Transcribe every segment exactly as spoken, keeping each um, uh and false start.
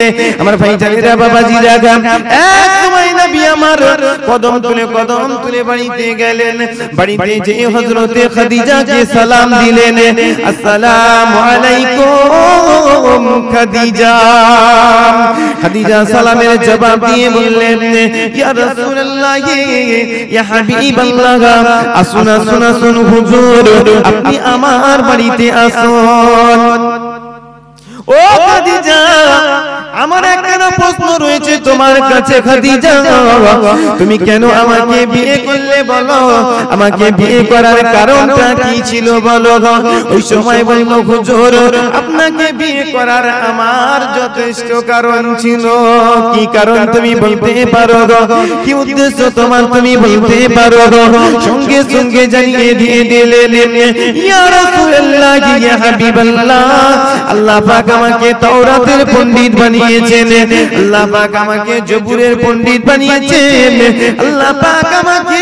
আমার ভাই জানেরা বাবাজি রাগা এক সময় নবী আমার কদম তুলে কদম তুলে বাড়িতে গেলেন। বাড়িতে যে হযরতে খাদিজাকে সালাম দিলেন, আসসালামু আলাইকুম খাদিজা। খাদিজা সালামের জবাব দিয়ে বললেন, ইয়া রাসূলুল্লাহ ইয়া হাবিবাল্লাহ, আসুন আসুন আসুন হুজুর, আপনি আমার বাড়িতে আসুন। ও খাদিজা, আমার একটা প্রশ্ন রয়েছে তোমার কাছে খাদিজা, তুমি কেন আমাকে বিয়ে করলে বলো, আমাকে বিয়ে করার কারণটা কি ছিল বলো। ওই সময় বলল, হুজুর আপনাকে বিয়ে করার আমার যথেষ্ট কারণ ছিল। কি কারণ তুমি বলতে পারো, কি উদ্দেশ্য তোমার তুমি বলতে পারো। সঙ্গে সঙ্গে জানিয়ে দিয়ে দিলেন, ইয়া রাসূলুল্লাহ ইয়া হাবিবাল্লাহ, আল্লাহ পাক আমাকে তাওরাতের পণ্ডিত বানিয়েছেন, আল্লাহ পাক আমাকে জবুরের পণ্ডিত বানিয়েছেন, আল্লাহ পাক আমাকে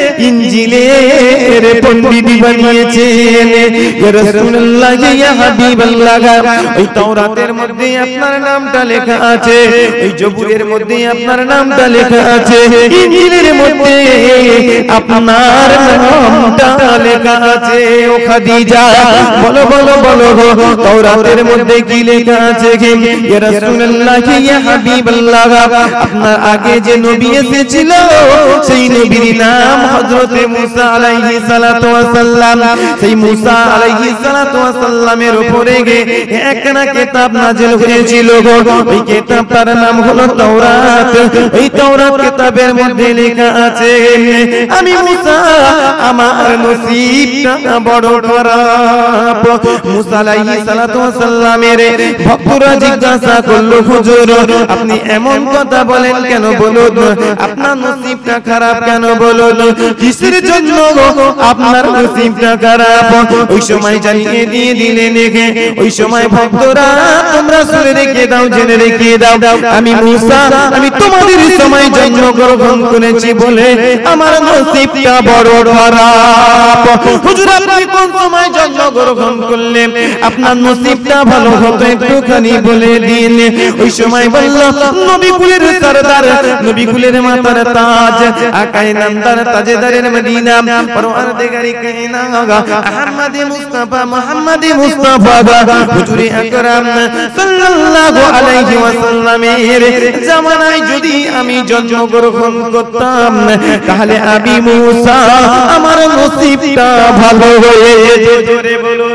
ইনজিলের পণ্ডিত বানিয়েছেন। ইয়া রাসূলুল্লাহ ইয়া হাবিবাল্লাহ, ওই তাওরাতের মধ্যে আপনার নামটা লেখা আছে, ওই জবুরের মধ্যে আপনার নামটা লেখা আছে, ইনজিলের মধ্যে আপনার নামটা লেখা আছে। ও খাদিজা বলো বলো বলো, তাওরাতের মধ্যে কি লেখা আছে? ইয়া রাসূলুল্লাহ ইয়া হাবিবাল্লাহ, আপনার আগে যে নবী এসেছিল সেই নবীর নাম হযরত মুসা আলাইহিস সালাতু ওয়াস সালাম। সেই মুসা আলাইহিস সালাতু ওয়াস সালামের উপরে একখানা কিতাব নাযিল হয়েছিল, ওই কিতাবটার নাম হলো তাওরাত। এই তাওরাত কিতাবের মধ্যে লেখা আছে, আমি মুসা আমার নসিবটা বড় খারাপ। মুসা আলাইহিস সালাতু ওয়াস সালামের ভক্তরা জিজ্ঞাসা করলো, হুজুর আপনি এমন কথা বলেন কেন, বলুন আপনার নসিবটা খারাপ কেন, বলুন কিসের জন্য আপনার নসিবটা খারাপ। ওই সময় জানিয়ে দিয়ে দিলেন, ওই সময় ভক্তরা তোমরা শুনে রেখে দাও, জেনে রেখে দাও, আমি মুসা আমি তোমাদের সময় জন্মগ্রহণ করেছি বলে আমার নসিবটা বড় খারাপ। হুজুর আপনি কোন সময় জন্মগ্রহণ করলেন, আপনার নসিবটা ভালো হতো একটুখানি বলে দিন। ওই সময় বলল, নবী কুলের সরদার, নবী কুলের মাথার তাজ, আকায়ে নামদার তাজেদারের মদিনা, পরওয়ারদিগারি কায়নাত আহমদে মুস্তাফা মুহাম্মদে মুস্তাফা হুজুরে আকরাম সাল্লাল্লাহু আলাইহি ওয়াসাল্লামের জামানায় যদি আমি জন্মগ্রহণ করতাম, তাহলে আমি মুসা আমার নসিবটা ভালো হয়ে যেত। জোরে বলুন।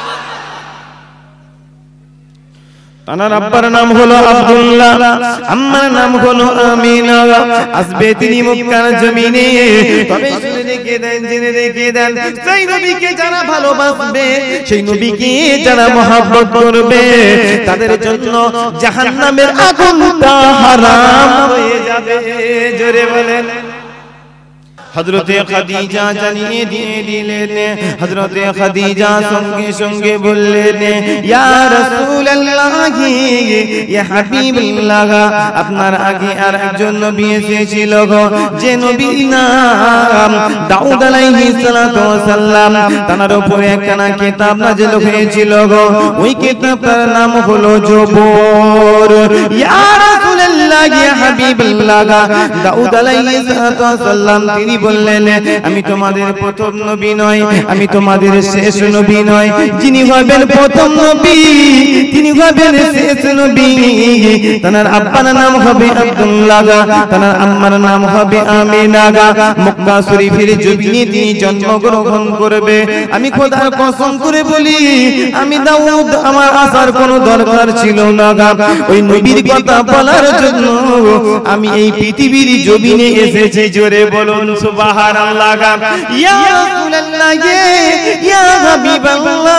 তানার আব্বার নাম হলো আব্দুল্লাহ, আম্মার নাম হলো আমিনা। আসবে তিনি মক্কার জমিনে, তবে শুনে রেখে দেন, জেনে রেখে দেন, সেই নবীকে যারা ভালোবাসবে, সেই নবীকে যারা মহব্বত করবে, তাদের জন্য জাহান্নামের আগুনটা হারাম হয়ে যাবে। জোরে বলেন। হযরতে খাদিজা জানিয়ে দিয়ে দিলেন, হযরতে খাদিজা সঙ্গে সঙ্গে বললেন, ইয়া রাসূলুল্লাহ ইয়া হাবিবাল্লাহ, আপনার আগে আর একজন নবী এসেছিল, যে নবীর নাম দাউদ আলাইহিস সালাতু ওয়াস সালাম, তার উপরে একখানা কিতাব নাযিল হয়েছিল, ওই কিতাবটার নাম হলো জবুর। ইয়া রাসূলুল্লাহ ইয়া হাবিবাল্লাহ, দাউদ আলাইহিস সালাতু ওয়াস সালাম তিনি বললেন, আমি তোমাদের প্রথম নবী নয়, আমি তোমাদের শেষ নবী নয়, যিনি হবেন প্রথম নবী তিনি হবেন শেষ নবী। তার আব্বার নাম হবে আব্দুল্লাহ, তার আম্মার নাম হবে আমিনা। মক্কা শরীফের জমিনে তিনি জন্মগ্রহণ করবে। আমি খোদার কসম করে বলি, আমি দাউদ আমার আসার কোনো দরকার ছিল না, ওই নবীর কথা বলার জন্য আমি এই পৃথিবীর জমিনে এসেছি। জোরে বলুন সুবহানাল্লাহ। ইয়া রাসূলুল্লাহ ইয়া হাবিবাল্লাহ,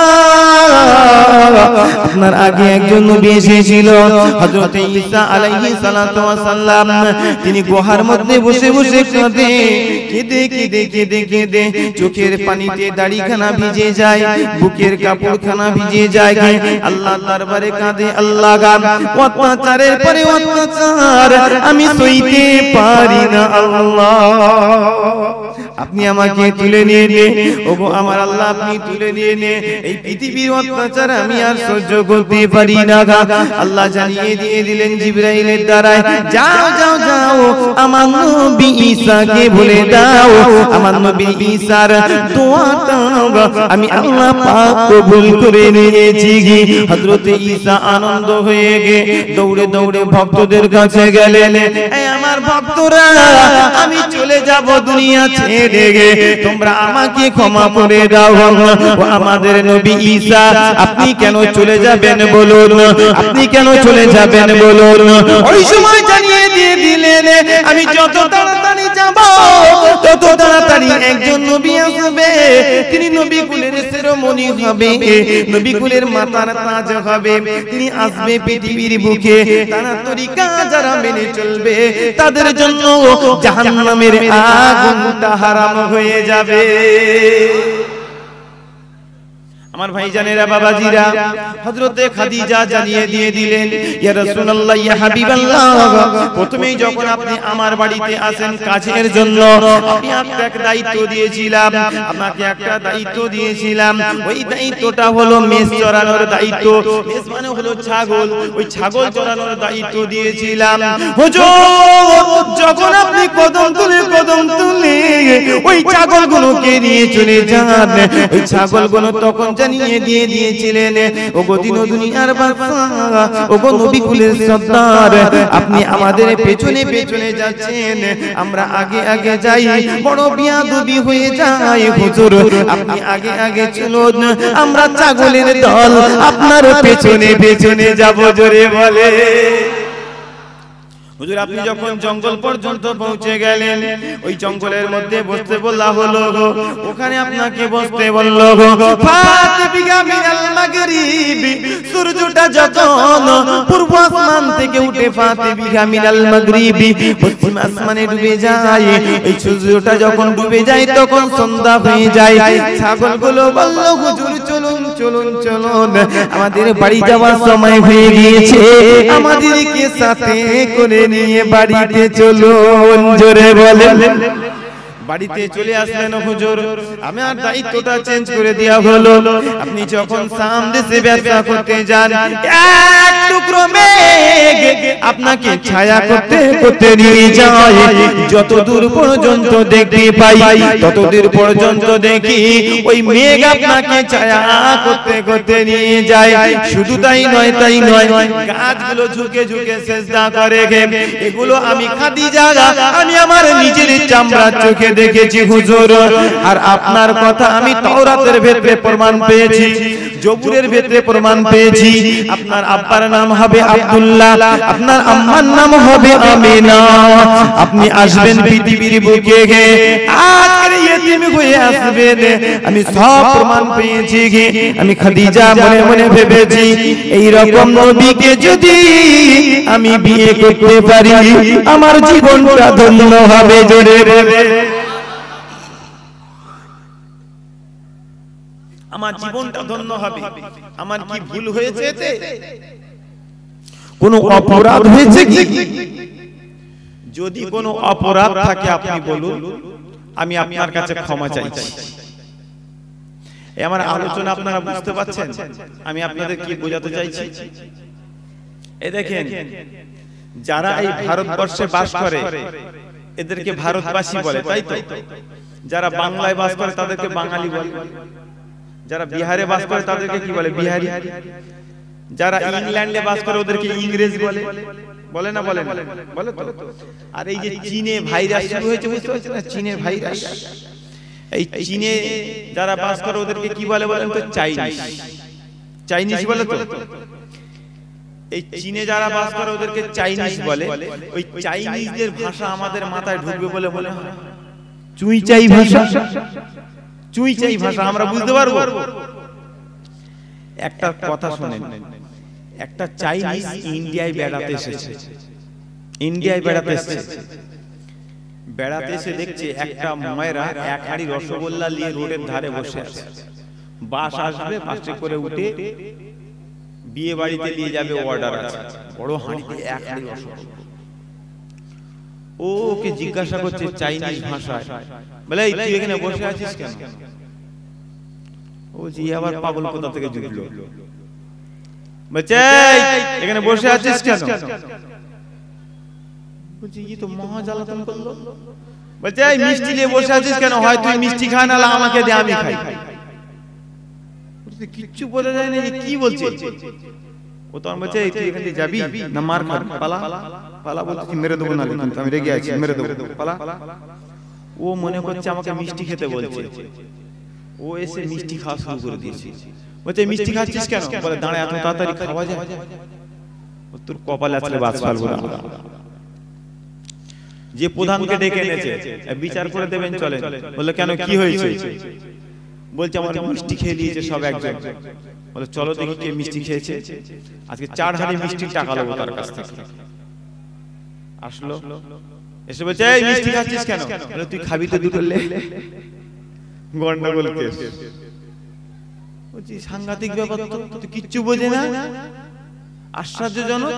আপনার আগে একজন নবী এসেছিল, হযরত ঈসা আলাইহিস সালাতু ওয়াস সালাম। তিনি গুহার মধ্যে বসে বসে কাঁদে, কেঁদে কেঁদে কেঁদে কেঁদে চোখের পানিতে দাড়িখানা ভিজে যায়, বুকের কাপড়খানা ভিজে যায়। আল্লাহর দরবারে কাঁদে, আল্লাহ অত্যাচারের পরে অত্যাচার আমি সইতে পারি না, আল্লাহ আপনি আমাকে তুলে নিয়ে নে, ওগো আমার আল্লাহ আপনি তুলে নিয়ে নে, এই পৃথিবীর অত্যাচার আমি আর সহ্য করতে পারি না। আল্লাহ জানিয়ে দিয়ে দিলেন জিবরাইলের দ্বারায়, যাও যাও যাও আমার নবী ঈসাকে বলে দাও, আমার নবী ঈসার দোয়াটা আমি আল্লাহ পাক কবুল করে নিয়েছি। হযরত ঈসা আনন্দ হয়ে গে দৌড়ে দৌড়ে ভক্তদের কাছে গেলেন, এই আমার ভক্তরা আমি চলে যাব দুনিয়া ছেড়ে গে, তোমরা আমাকে ক্ষমা করে দাও। ও আমাদের নবী ঈসা আপনি কেন চলে যাবেন বলুন, আপনি কেন চলে যাবেন বলুন। ওই সময় জানিয়ে দিয়ে দিলেন, আমি যত তাড়াতাড়ি যাব তত তাড়াতাড়ি একজন নবী আসবে, তিনি নবী কুলের শিরোমণি হবে, নবী কুলের মাথার তাজ হবে, তিনি আসবে পৃথিবীর বুকে, তার তরিকা যারা মেনে চলবে তাদের জন্য জাহান্নামের আগুনটা হারাম হয়ে যাবে। আমার ভাইজানেরা বাবাজিরা, হযরতে খাদিজা জানিয়ে দিয়ে দিলেন, ইয়া রাসূলুল্লাহ ইয়া হাবিবাল্লাহ, প্রথমেই যখন আপনি আমার বাড়িতে আসেন কাজের জন্য, আমি আপনাকে একটা দায়িত্ব দিয়েছিলাম, আপনাকে একটা দায়িত্ব দিয়েছিলাম, ওই দায়িত্বটা হলো মেষ চরানোর দায়িত্ব। মেষ মানে হলো ছাগল, ওই ছাগল চরানোর দায়িত্ব দিয়েছিলাম। হুজুর যখন আপনি কদম তুলে কদম তুলে ওই ছাগলগুলোকে নিয়ে চলে যান, ওই ছাগলগুলো তখন জানিয়ে দিয়ে দিয়েছিলেন, ওগো দিন দুনিয়ার বাদশা, ওগো নবী কুলের সর্দার, আপনি আমাদের পেছনে পেছনে যাচ্ছেন, আমরা আগে আগে যাই, বড় বিয়াদবি হয়ে যায়। হুজুর আপনি আগে আগে চলুন, আমরা ছাগলের দল আপনার পেছনে পেছনে যাব। জোরে বলে হুজুর আপনি যখন জঙ্গল পর্যন্ত পৌঁছে গেলেন, ওই জঙ্গলের মধ্যে বসতে বলা হলো, ওখানে আপনাকে বসতে বলল, ফাতিবিগা মিনাল মাগরিব, সূর্যটা যখন পূর্ব আসমান থেকে উঠে ফাতিবিগা মিনাল মাগরিব পশ্চিম আসমানে ডুবে যায়, এই সূর্যটা যখন ডুবে যায় তখন সন্ধ্যা হয়ে যায়। ছাগলগুলো বলল, হুজুর চলুন চলুন চলুন, আমাদের বাড়ি যাওয়ার সময় হয়ে গিয়েছে, আমাদেরকে সাথে করে নিয়ে বাড়িতে চলুন। জোরে বলেন। বাড়িতে চলে আসলেন হুজুর, আমার দায়িত্বটা চেঞ্জ করে দেয়া হলো, আপনি যখন সামনে সে ব্যবসা করতে যান, এক টুকরো মেঘ আপনাকে ছায়া করতে করতে নিয়ে যায়, যত দূর পর্যন্ত দেখতে পাই তত দূর পর্যন্ত দেখি ওই মেঘ আপনাকে ছায়া করতে করতে নিয়ে যায়। শুধু তাই নয় তাই নয় গাছগুলো ঝুঁকে ঝুঁকে সেজদা করে, এগুলো আমি খাদিজা আমি আমার নিজের চামড়া চোখে দেখেছি হুজুর। আর আপনার কথা আমি তাওরাতের ভেতরে প্রমাণ পেয়েছি, জবুরের ভেতরে প্রমাণ পেয়েছি। আপনার আব্বার নাম হবে আব্দুল্লাহ, আপনার আম্মার নাম হবে আমিনা। আপনি আসবেন পৃথিবীর বুকে, আজকের ইয়েতিম হয়ে আসবেন, আমি সব প্রমাণ পেয়েছি। আমি খাদিজা মনে মনে ভেবেছি, এই রকম নবীকে যদি আমি বিয়ে করতে পারি আমার জীবনটা ধন্য হবে। জোরে বলে আমার জীবনটা ধন্য হবে। আমার কি ভুল হয়েছে, এতে কোনো অপরাধ হয়েছে কি? যদি কোনো অপরাধ থাকে আপনি বলুন, আমি আপনার কাছে ক্ষমা চাইছি। এই আমার আলোচনা আপনারা বুঝতে পারছেন আমি আপনাদের কি বোঝাতে চাইছি? এই দেখেন, যারা এই ভারতবর্ষে বাস করে এদেরকে ভারতবাসী বলে, তাই তো? যারা বাংলায় বাস করে তাদেরকে বাঙালি বলে, যারা বিহারে বাস করে তাদেরকে কি বলে? বিহারি। যারা ইংল্যান্ডে বাস করে ওদেরকে ইংরেজ বলে, বলে না? বলে বলে তো। আর এই যে চীনে ভাইরাস শুরু হয়েছে, বুঝতে পারছেন না? চীনে ভাইরাস, এই চীনে যারা বাস করে ওদেরকে কি বলে বলেন তো? চাইনিজ। চাইনিজ বলে তো। এই চীনে যারা বাস করে ওদেরকে চাইনিজ বলে। ওই চাইনিজদের ভাষা আমাদের মাথায় ঢুকবে বলে বলে চুই চাই ভাষা, চুই চাই ভাষা আমরা বুঝতে পারবো? একটা কথা শুনেন, একটা চাইনিজ ইন্ডিয়ায় বেড়াতে এসেছে, ইন্ডিয়ায় বেড়াতে এসেছে, বেড়াতে এসে দেখছে একটা ময়রা এক হাঁড়ি রসগোল্লা নিয়ে রোডের ধারে বসে আছে। বাস আসবে, বাসে করে উঠে বিয়ে বাড়িতে নিয়ে যাবে, অর্ডার আছে, বড় হাঁড়িতে এক হাঁড়ি রসগোল্লা। ও ও ওকে জিজ্ঞাসা করছে চাইনিজ ভাষায়, বলে এই তুই এখানে বসে আছিস কেন? ও জি আবার পাগল কোথা থেকে জুটলো, বলছে এখানে বসে আছিস কেন? বলছে এই তো মহা জ্বালাতন করলো। বলছে এই মিষ্টি নিয়ে বসে আছিস কেন? হয় তুই মিষ্টি খা, না আমাকে দে আমি খাই। কিচ্ছু বলে যায় না, কি বলছে? ও তো বলছে তুই এখান থেকে যাবি না মার খাবি, পালা পালা। বলছে মেরে দেবো না, কিন্তু আমি রেগে আছি, মেরে দেবো, পালা। ও মনে করছে আমাকে মিষ্টি খেতে বলছে। ও এসে মিষ্টি খাওয়া শুরু করে দিয়েছে। বলছে মিষ্টি খাচ্ছিস কেন? বলে দাঁড়া, এত তাড়াতাড়ি খাওয়া যায়? তোর কপালে আসলে বাজ ফালবো না। যে প্রধানকে ডেকে এনেছে বিচার করে দেবেন চলে। বলে কেন, কি হয়েছে? বলছে আমার মিষ্টি খেয়ে দিয়েছে সব একজন। বলে চলো দেখি কে মিষ্টি খেয়েছে। আজকে চার হাড়ি মিষ্টির টাকা নেবো তার কাছ থেকে। আসলো, এসে বলছে এই মিষ্টি খাচ্ছিস কেন? বলে তুই খাবি তো দুটো লে। গন্ডগোল কেস। বলছি সাংঘাতিক ব্যাপার তো, তুই কিচ্ছু বোঝে না, আশ্চর্যজনক।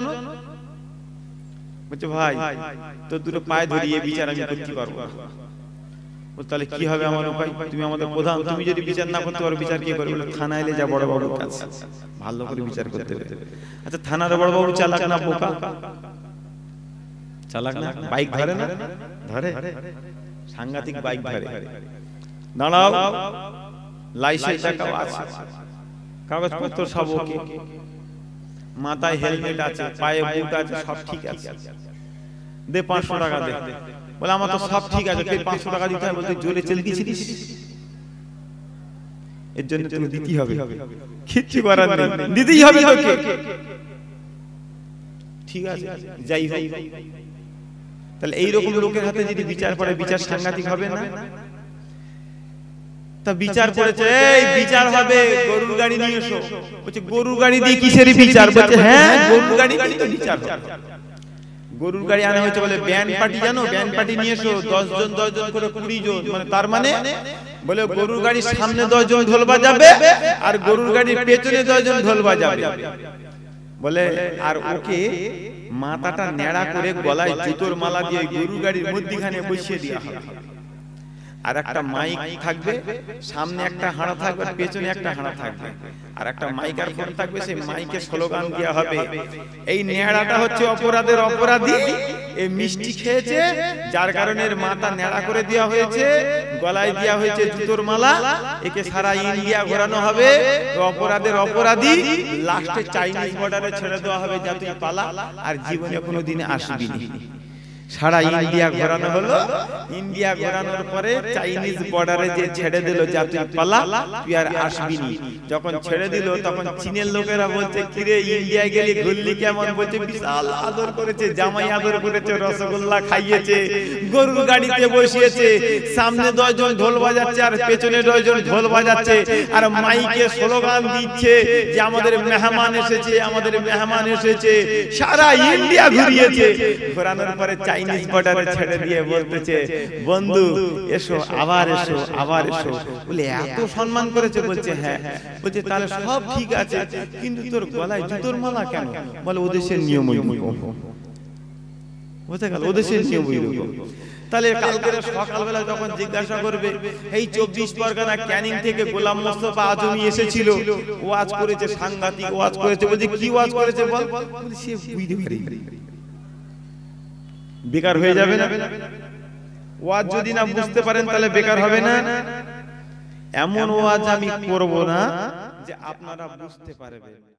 বলছে ভাই তোর দুটো পায়ে ধরিয়ে বিচার আমি করতে পারবো। তাহলে কি হবে আমার উপায়? তুমি আমাদের প্রধান, তুমি যদি বিচার না করতে পারো বিচার কি করবে? থানায় এলে যা বড় বাবুর কাছে ভালো করে বিচার করতে হবে। আচ্ছা থানার বড় বাবু চালাক না বোকা? চালাক না? বাইক ধরে না? ধরে, সাংঘাতিক বাইক ধরে। দাঁড়াও, লাইসেন্স দেখাও, আছে কাগজপত্র সব ওকে, মাথায় হেলমেট আছে, পায়ে বুট আছে, সব ঠিক আছে, দে পাঁচশো টাকা দে। বলে আমার তো সব ঠিক আছে, তুই পাঁচশো টাকা দিতে হবে। বলতে জোরে চেল দিয়েছিস, এর জন্য তোকে দিতেই হবে, কিচ্ছু করার নেই, দিতেই হবে তোকে। ঠিক আছে যাই হোক। তাহলে এইরকম লোকের হাতে যদি বিচার পড়ে, বিচার সাংঘাতিক হবে না? তা বিচার করেছে, এই বিচার হবে, গরুর গাড়ি নিয়ে এসো। বলছে গরুর গাড়ি দিয়ে কিসের বিচার? বলছে হ্যাঁ গরুর গাড়ি দিয়ে তো বিচার হবে। গরুর গাড়ি আনা হয়েছে, বলে ব্যান্ড পার্টি জানো, ব্যান্ড পার্টি নিয়ে এসো, দশ জন দশ জন করে কুড়ি জন, মানে তার মানে বলে গরুর গাড়ির সামনে দশ জন ঢোল বাজাবে আর গরুর গাড়ির পেছনে দশ জন ঢোল বাজাবে। বলে আর ওকে মাথাটা নেড়া করে গলায় জুতোর মালা দিয়ে গরুর গাড়ির মধ্যখানে বসিয়ে দেওয়া হবে। আর একটা মাইক থাকবে, সামনে একটা হাঁড়া থাকবে, পেছনে একটা হাঁড়া থাকবে, আর একটা মাইক্রোফোন থাকবে, সেই মাইকে স্লোগান দেওয়া হবে, এই নেড়াটা হচ্ছে অপরাধের অপরাধী, এই মিষ্টি খেয়েছে যার কারণে এর মাথা নেড়া করে দেওয়া হয়েছে, গলায় দেওয়া হয়েছে জুতোর মালা, একে সারা ইন্ডিয়া ঘোরানো হবে, অপরাধের অপরাধী, লাস্টে চাইনিজ বর্ডারে ছেড়ে দেওয়া হবে, যা তুই পালা আর জীবনে কোনোদিন আসবি না। সারা ইন্ডিয়া ঘোরানো হলো, ইন্ডিয়া ঘোরানোর পরে চাইনিজ বর্ডারে যে ছেড়ে দিল, যা তুই পালা, তুই আর আসবি না। যখন ছেড়ে দিল তখন চীনের লোকেরা বলছে কিরে ইন্ডিয়ায় গেলি ঘুরলি কেমন? বলছে বিশাল আদর করেছে, জামাই আদর করেছে, রসগোল্লা খাইয়েছে, গরুর গাড়িতে বসিয়েছে, সামনে দশজন ঢোল বাজাচ্ছে আর পেছনে দশজন ঢোল বাজাচ্ছে, আর মাইকে স্লোগান দিচ্ছে যে আমাদের মেহমান এসেছে, আমাদের মেহমান এসেছে, সারা ইন্ডিয়া ঘুরিয়েছে। ঘোরানোর পরে চাইনিজ বর্ডারে ছেড়ে দিয়ে বলতেছে বন্ধু এসো, আবার এসো, আবার এসো। বলে এত সম্মান করেছে? বলছে হ্যাঁ। বলছে তাহলে সব ঠিক আছে, কিন্তু তোর গলায় জুতোর মালা কেন? বলে ওদেশের নিয়ম ওইরকম। বুঝতে গেল, ওদেশের নিয়ম ওইরকম। তাহলে কালকে সকালবেলা যখন জিজ্ঞাসা করবে, এই চব্বিশ পরগনা ক্যানিং থেকে গোলাম মোস্তফা আজমি এসেছিল, ওয়াজ করেছে, সাংঘাতিক ওয়াজ করেছে। বলছে কি ওয়াজ করেছে বল? সে বুঝতে পারি, বেকার হয়ে যাবে না? ওয়াজ যদি না বুঝতে পারেন তাহলে বেকার হবে না? এমন ওয়াজ আমি করব না যে আপনারা বুঝতে পারবেন।